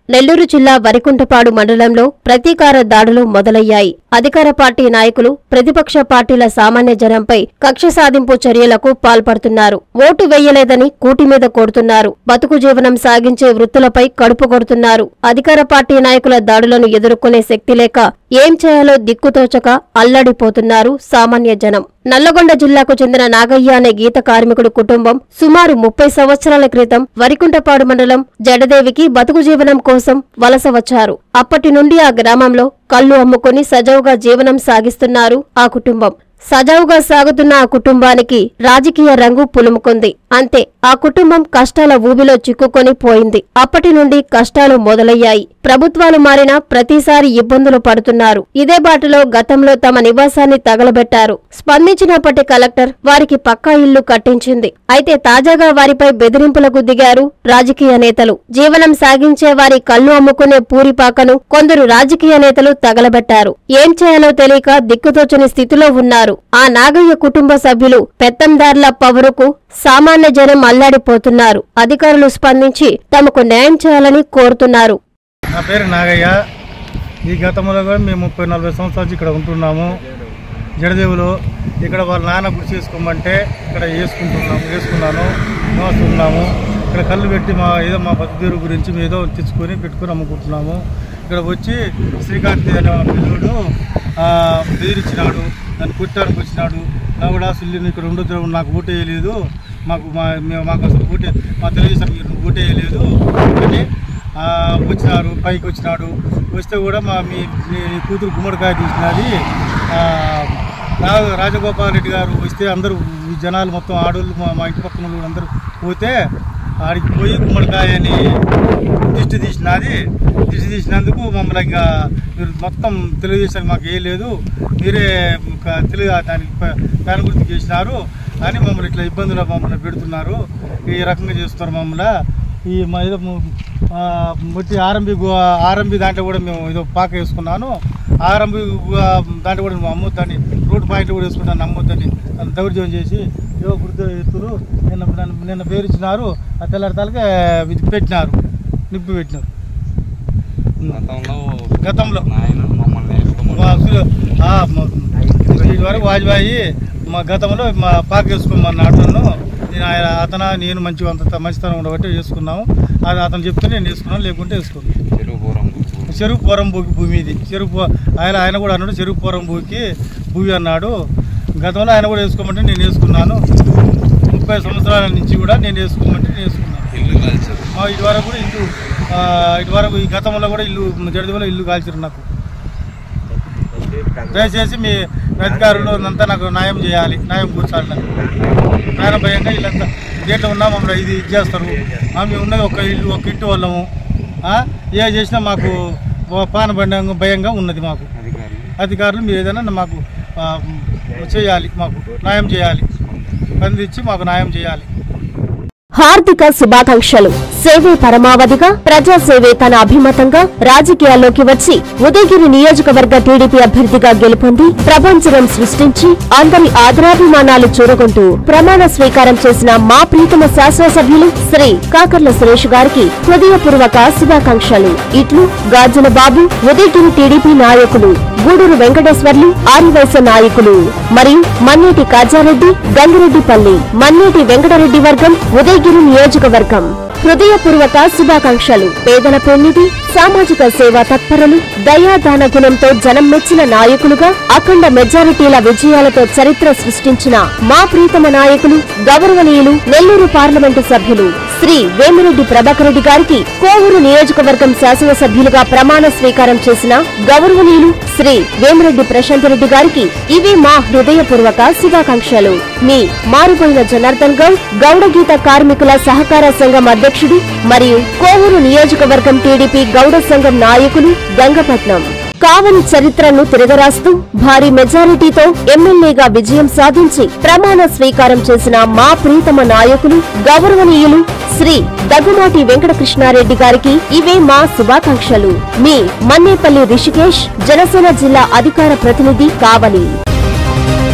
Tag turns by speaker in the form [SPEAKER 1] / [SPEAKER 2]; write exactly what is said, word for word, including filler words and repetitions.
[SPEAKER 1] నెల్లూరు జిల్లా వరికుంటపాడు మండలంలో ప్రతీకార దాడులు మొదలయ్యాయి. అధికార పార్టీ నాయకులు ప్రతిపక్ష పార్టీల సామాన్య జనంపై కక్ష సాధింపు చర్యలకు పాల్పడుతున్నారు. ఓటు వేయలేదని కూటి మీద కొడుతున్నారు. బతుకు జీవనం సాగించే వృత్తులపై కడుపు కొడుతున్నారు. అధికార పార్టీ నాయకుల దాడులను ఎదుర్కొనే శక్తి లేక ఏం చేయాలో దిక్కుతోచక అల్లాడిపోతున్నారు సామాన్య జనం. నల్లగొండ జిల్లాకు చెందిన నాగయ్య అనే గీత కార్మికుడు కుటుంబం సుమారు ముప్పై సంవత్సరాల క్రితం వరికుంటపాడు మండలం జడదేవికి బతుకు జీవనం కోసం వలస వచ్చారు. అప్పటి నుండి ఆ గ్రామంలో కళ్లు అమ్ముకుని సజావుగా జీవనం సాగిస్తున్నారు ఆ కుటుంబం. సజావుగా సాగుతున్న ఆ కుటుంబానికి రాజకీయ రంగు పులుముకుంది. అంతే, ఆ కుటుంబం కష్టాల ఊబిలో చిక్కుకొని పోయింది. అప్పటి నుండి కష్టాలు మొదలయ్యాయి. ప్రభుత్వాలు మారినా ప్రతిసారి ఇబ్బందులు పడుతున్నారు. ఇదే బాటలో గతంలో తమ నివాసాన్ని తగలబెట్టారు. స్పందించినప్పటి కలెక్టర్ వారికి పక్కా ఇల్లు కట్టించింది. అయితే తాజాగా వారిపై బెదిరింపులకు దిగారు రాజకీయ నేతలు. జీవనం సాగించే వారి కళ్లు అమ్ముకునే పూరిపాకను కొందరు రాజకీయ నేతలు తగలబెట్టారు. ఏం చేయాలో తెలియక దిక్కుతోచని స్థితిలో ఉన్నారు. ఆ నాగయ్య కుటుంబ సభ్యులు పెత్తందార్ల పవరుకు సామాన్య జనం అల్లాడిపోతున్నారు. అధికారులు స్పందించి తమకు న్యాయం చేయాలని కోరుతున్నారు.
[SPEAKER 2] నా పేరు నాగయ్య. ఈ గతంలో కూడా మేము ముప్పై నలభై సంవత్సరాలు ఇక్కడ ఉంటున్నాము. జడదేవులో ఇక్కడ వాళ్ళ నాన్న గుడి చేసుకోమంటే ఇక్కడ వేసుకుంటున్నాము వేసుకున్నాను నివాస్తున్నాము. ఇక్కడ కళ్ళు పెట్టి మా ఏదో మా బతుదేరు గురించి మేము ఏదో తెచ్చుకొని పెట్టుకొని అమ్ముకుంటున్నాము. ఇక్కడ వచ్చి శ్రీకాంత్ అనే పిల్లడు బెదిరించినాడు, నన్ను కొట్టడానికి వచ్చినాడు. నా కూడా సుల్లిని ఇక్కడ ఉండదు, నాకు ఓటు వేయలేదు, మాకు మా మేము మాకు అసలు ఓటే మా తెలుగుదేశం మీరు ఓటు వేయలేదు అని వచ్చినారు. పైకి వచ్చినాడు. వస్తే కూడా మా మీ కూతురు గుమ్మడికాయ తీసినది రాజగోపాల్ రెడ్డి గారు వస్తే అందరూ జనాలు మొత్తం ఆడోళ్ళు మా ఇంటి పక్కన అందరూ పోతే ఆడికి పోయి గుమ్మడికాయని దిష్టి తీసినది. దిష్టి తీసినందుకు మమ్మల్ని ఇంకా మీరు మొత్తం తెలుగుదేశానికి మాకు వేయలేదు, మీరే తెలుగు దానికి దాని గురించి చేసినారు అని మమ్మల్ని ఇట్లా ఇబ్బందులు మమ్మల్ని పెడుతున్నారు. ఈ రకంగా చేస్తున్నారు మమ్మల్ని. ఈ మా ఏదో మొట్టి ఆర్ఎంబి ఆర్ఎంబి దాంట్లో కూడా మేము ఏదో పాక వేసుకున్నాను. ఆర్ఎంబి దాంట్లో కూడా మేము అమ్మొద్దని, రోడ్డు పాయింట్లు కూడా వేసుకుంటాను అమ్మొద్దని దౌర్జన్యం చేసి ఏవో గుర్తు ఎత్తులు నిన్న నిన్న పేరిచ్చినారు. ఆ తెల్లారితాలకే పెట్టినారు, నింపి పెట్టినారు. గతంలో ఇది వరకు వాజ్పేయి మా గతంలో మా పాక వేసుకోమన్నాడు. నేను ఆయన అతను నేను మంచి అంత మంచితనం ఉండబట్టి వేసుకున్నాము. అది అతను చెప్తే నేను వేసుకున్నాను, లేకుంటే వేసుకున్నాను. చెరుకు పోరం భూకి భూమి ఇది. చెరుకు ఆయన ఆయన కూడా అన్నాడు చెరుకు పోరం భూకి భూమి అన్నాడు. గతంలో ఆయన కూడా వేసుకోమంటే నేను వేసుకున్నాను. ముప్పై సంవత్సరాల నుంచి కూడా నేను వేసుకోమంటే నేను వేసుకున్నాను. ఇటువరకు కూడా ఇల్లు ఇటువరకు ఈ గతంలో కూడా ఇల్లు జడదేవిలో ఇల్లు కాల్చారు నాకు. దయచేసి మీ అధికారులు అంతా నాకు న్యాయం చేయాలి, న్యాయం కూర్చాలి. నాకు న్యాయం భయంగా ఇల్లంతా దేంట్లో ఉన్నా మమ్మల్ని ఇది ఇది చేస్తారు. మేము ఉన్నది ఒక ఇల్లు ఒక ఇంటి వాళ్ళము. ఏ చేసినా మాకు పాన భయంగా భయంగా ఉన్నది మాకు. అధికారులు మీరు ఏదైనా మాకు చేయాలి, మాకు న్యాయం చేయాలి, స్పందించి మాకు న్యాయం చేయాలి.
[SPEAKER 1] హార్దిక శుభాకాంక్షలు. సేవే పరమావధిగా ప్రజాసేవే తన అభిమతంగా రాజకీయాల్లోకి వచ్చి ఉదయగిరి నియోజకవర్గ టీడీపీ అభ్యర్థిగా గెలుపొంది ప్రపంచం సృష్టించి అందరి ఆదరాభిమానాలు చూరగొంటూ ప్రమాణ స్వీకారం చేసిన మా ప్రీతమ శాసనసభ్యులు శ్రీ కాకర్ల సురేష్ గారికి హృదయపూర్వక శుభాకాంక్షలు. ఇట్లు గాజుల బాబు, ఉదయగిరి టీడీపీ నాయకులు, గూడూరు వెంకటేశ్వర్లు, ఆరివైస నాయకులు మరియు మన్నేటి కాజారెడ్డి, గంగిరెడ్డిపల్లి, మన్నేటి వెంకటరెడ్డి వర్గం, ఉదయగిరి నియోజకవర్గం. హృదయపూర్వక శుభాకాంక్షలు. పేదల పెన్నిధి, సామాజిక సేవా తత్పరులు, దయాదాన గుణంతో జనం మెచ్చిన నాయకులుగా అఖండ మెజారిటీల విజయాలతో చరిత్ర సృష్టించిన మా ప్రీతమ నాయకులు, గౌరవనీయులు, నెల్లూరు పార్లమెంటు సభ్యులు శ్రీ వేమిరెడ్డి ప్రభాకర్ రెడ్డి గారికి కోవూరు నియోజకవర్గం శాసనసభ్యులుగా ప్రమాణ స్వీకారం చేసిన గౌరవనీయులు శ్రీ వేమిరెడ్డి ప్రశాంత్ రెడ్డి గారికి ఇవే మా హృదయపూర్వక శుభాకాంక్షలు. మీ మారుపోయిన జనార్దన్ గౌడ్, గౌడగీత కార్మికుల సహకార సంఘం అధ్యక్షుడు మరియు కోవూరు నియోజకవర్గం టీడీపీ గౌడ సంఘం నాయకులు, గంగపట్నం. కావలి చరిత్రను తిరగరాస్తూ భారీ మెజారిటీతో ఎమ్మెల్యేగా విజయం సాధించి ప్రమాణ స్వీకారం చేసిన మా ప్రీతమ నాయకులు, గౌరవనీయులు శ్రీ దగ్గుమాటి వెంకటకృష్ణారెడ్డి గారికి ఇవే మా శుభాకాంక్షలు. మీ మన్నేపల్లి రిషికేష్, జనసేన జిల్లా అధికార ప్రతినిధి, కావలి.